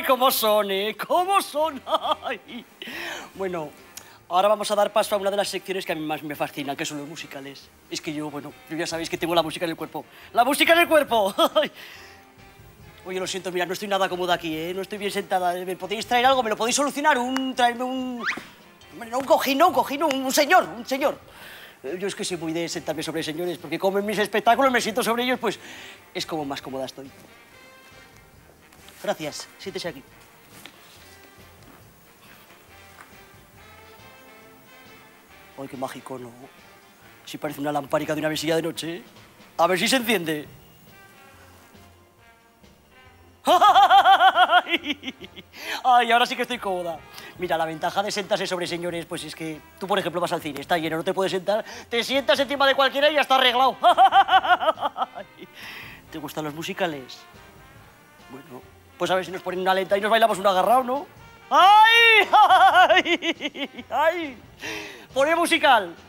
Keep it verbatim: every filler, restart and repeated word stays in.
¿Cómo son, eh? ¿Cómo son? Ay. Bueno, ahora vamos a dar paso a una de las secciones que a mí más me fascinan, que son los musicales. Es que yo, bueno, yo ya sabéis que tengo la música en el cuerpo. ¡La música en el cuerpo! Oye, lo siento, mira, no estoy nada cómoda aquí, ¿eh? No estoy bien sentada. ¿Me podéis traer algo? ¿Me lo podéis solucionar? Un... traerme un... No, un cojín, no, un cojín, un, un señor, un señor. Yo es que soy muy de sentarme sobre señores, porque como en mis espectáculos me siento sobre ellos, pues es como más cómoda estoy. Gracias, siéntese aquí. Ay, qué mágico, ¿no? Sí parece una lamparica de una mesilla de noche. A ver si se enciende. Ay, ahora sí que estoy cómoda. Mira, la ventaja de sentarse sobre señores, pues es que tú, por ejemplo, vas al cine, está lleno, no te puedes sentar, te sientas encima de cualquiera y ya está arreglado. ¿Te gustan los musicales? Bueno, pues a ver si nos ponen una lenta y nos bailamos un agarrado, ¿no? ¡Ay! ¡Ay! ¡Ay! Pone musical.